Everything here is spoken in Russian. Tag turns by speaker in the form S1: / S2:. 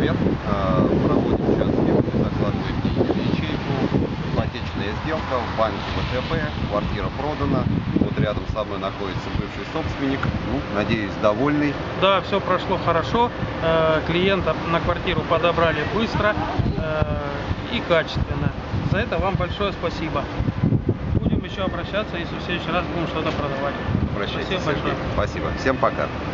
S1: клиент, проводим сейчас сделку, закладывает деньги в ячейку, ипотечная сделка, в банке ВТБ, квартира продана, вот рядом со мной находится бывший собственник, ну, надеюсь, довольный.
S2: Да, все прошло хорошо, клиента на квартиру подобрали быстро и качественно. За это вам большое спасибо. Будем еще обращаться, если в следующий раз будем что-то продавать.
S1: Обращайтесь.
S2: Спасибо большое.
S1: Спасибо. Всем пока.